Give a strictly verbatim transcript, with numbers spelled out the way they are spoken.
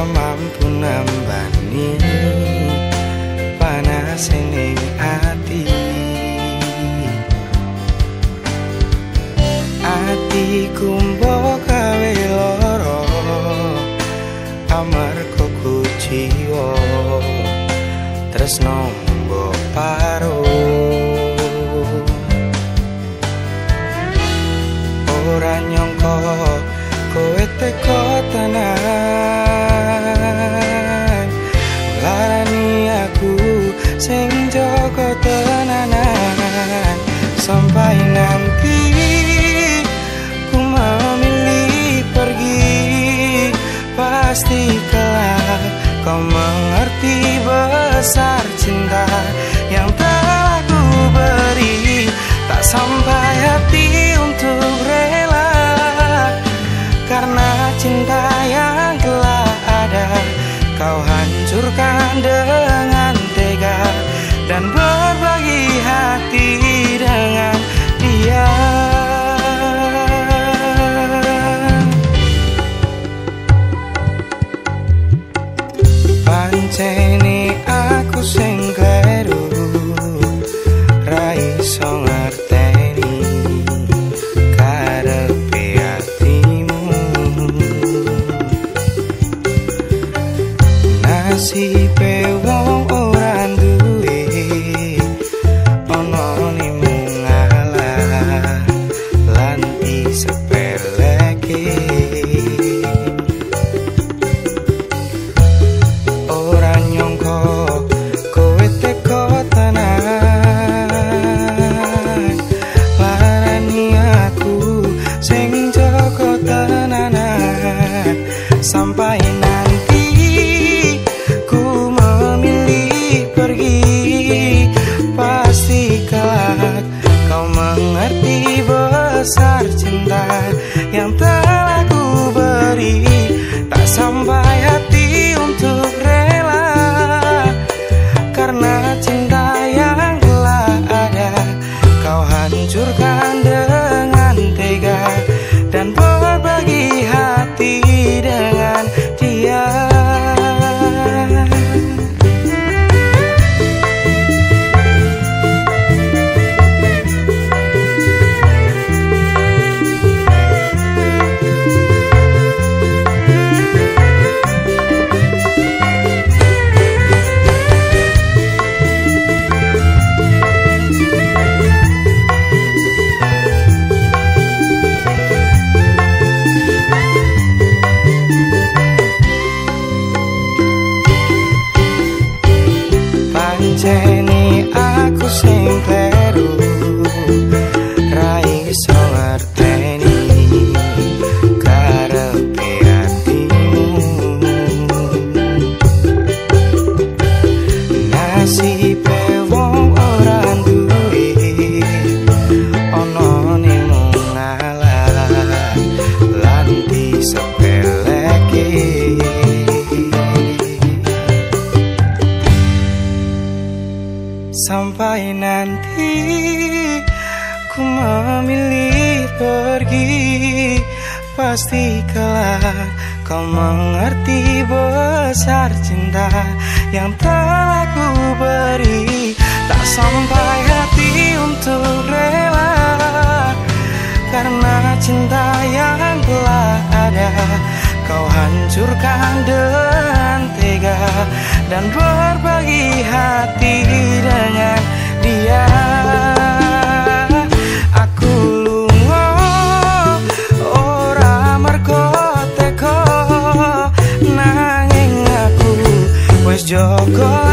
mampu nambani panas ning ati. Atiku mbok gawe lara amarga kuciwa tresno mbok paro. Ora nyangka kowe teko tenan, larani aku sing jaga tenanan. Sampai nanti ku memilih pergi, pasti kelak kau mengerti besar cinta yang telah ku beri. Tak sampai hati untuk rela, karena cinta yang telah ada kau hancurkan dengan tega dan berbagi hati dengan dia. Pancene aku sing kleru, ra iso ngerteni karepe atimu. Nasibe wong ora duwe ana nimu ngalah lan disepeleke. Ora nyangka kowe teko tenan, larani aku sing jaga tenanan. Sampai nanti ku memilih pergi, pasti kelak kau mengerti besar cinta yang telah ku beri. Tak sampai hati untuk rela, karena cinta yang telah ada kau hancurkan dengan tega dan berbagi hati dengan dia. Pancene aku sing kleru, ra iso ngerteni karepe atimu. Nasibe wong ora duwe ana nimu ngalah lan disepeleke. Sampai nanti ku memilih pergi, pasti kelak kau mengerti besar cinta yang telah ku beri. Tak sampai hati untuk rela, karena cinta yang telah ada kau hancurkan dengan tega dan berbagi hati dengan dia. Aku lunga ora mergo teko, nanging aku wis jaga